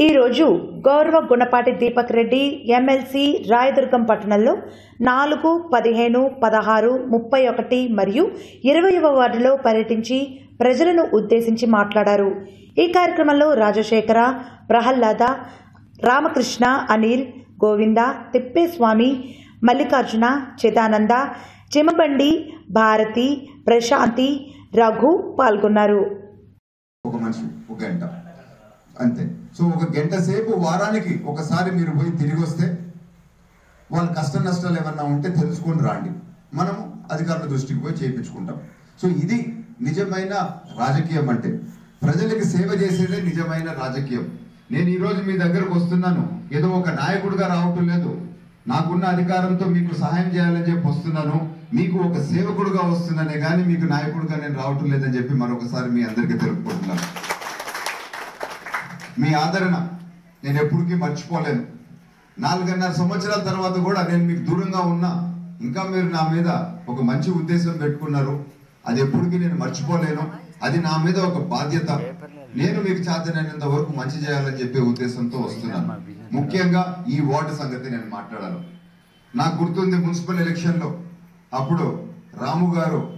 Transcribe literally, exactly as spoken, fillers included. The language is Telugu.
ఈరోజు గౌరవ గుణపాటి దీపక్ రెడ్డి ఎమ్మెల్సీ రాయదుర్గం పట్టణంలో నాలుగు పదిహేను పదహారు ముప్పై ఒకటి మరియు ఇరవైవ వార్డులో పర్యటించి ప్రజలను ఉద్దేశించి మాట్లాడారు. ఈ కార్యక్రమంలో రాజశేఖర, ప్రహ్లాద, రామకృష్ణ, అనిల్, గోవింద, తిప్పేస్వామి, మల్లికార్జున, చిదానంద, చిమబండి, భారతి, ప్రశాంతి, రఘు పాల్గొన్నారు. ఒక మనిషి ఒక గంట అంతే. సో ఒక గంట సేపు వారానికి ఒకసారి మీరు పోయి తిరిగి వస్తే వాళ్ళ కష్ట నష్టాలు ఏమన్నా ఉంటే తెలుసుకొని రాండి, మనము అధికారుల దృష్టికి పోయి చేయించుకుంటాం. సో ఇది నిజమైన రాజకీయం, అంటే ప్రజలకి సేవ చేసేదే నిజమైన రాజకీయం. నేను ఈరోజు మీ దగ్గరకు వస్తున్నాను, ఏదో ఒక నాయకుడిగా రావటం లేదు, నాకున్న అధికారంతో మీకు సహాయం చేయాలని చెప్పి వస్తున్నాను, మీకు ఒక సేవకుడుగా వస్తున్నానే కానీ మీకు నాయకుడిగా నేను రావటం లేదని చెప్పి మరొకసారి మీ అందరికీ తెలుపుకుంటున్నాను. మీ ఆదరణ నేను ఎప్పటికీ మర్చిపోలేను. నాలుగున్నర సంవత్సరాల తర్వాత కూడా నేను మీకు దూరంగా ఉన్నా, ఇంకా మీరు నా మీద ఒక మంచి ఉద్దేశం పెట్టుకున్నారు, అది ఎప్పటికీ నేను మర్చిపోలేను. అది నా మీద ఒక బాధ్యత. నేను మీకు చేతనైనంత వరకు మంచి చేయాలని చెప్పే ఉద్దేశంతో వస్తున్నాను. ముఖ్యంగా ఈ వార్డు సంగతి నేను మాట్లాడాను. నాకు గుర్తుంది, మున్సిపల్ ఎలక్షన్లో అప్పుడు రాము గారు